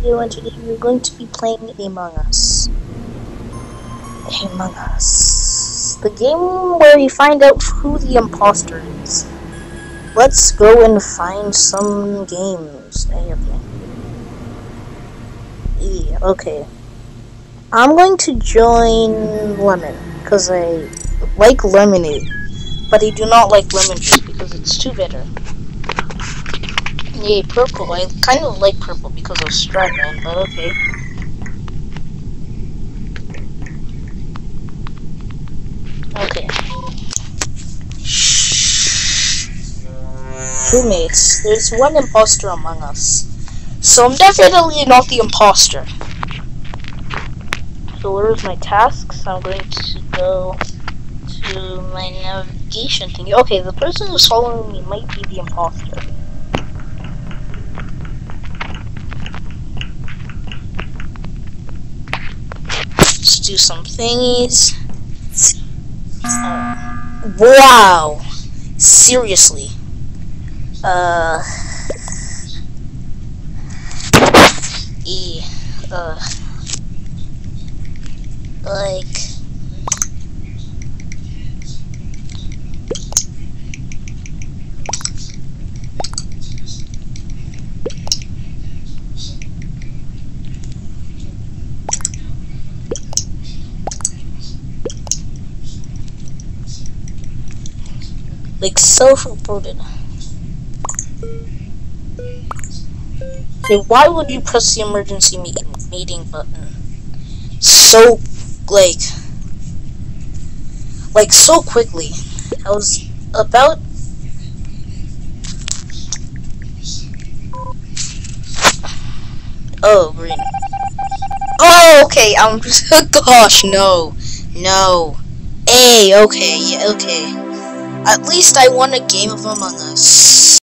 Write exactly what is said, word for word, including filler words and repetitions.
video, and today we're going to be playing Among Us. Among Us. The game where you find out who the imposter is. Let's go and find some games. Hey, okay. Yeah, okay. I'm going to join Lemon, because I like lemonade. But I do not like lemon juice, because it's too bitter. Yay, purple. I kind of like purple because of Stratman, but okay. Okay. Roommates, there's one imposter among us. So I'm definitely not the imposter. So where's my tasks? I'm going to go to my navigation thing. Okay, the person who's following me might be the imposter. Let's do some thingies. Uh, wow! Seriously. Uh. E. Uh. Like. Like self-reported. Okay, why would you press the emergency meeting meeting button so like like so quickly? I was about oh green. Oh okay. Um. Gosh, no, no. Hey, okay, yeah, okay. At least I won a game of Among Us.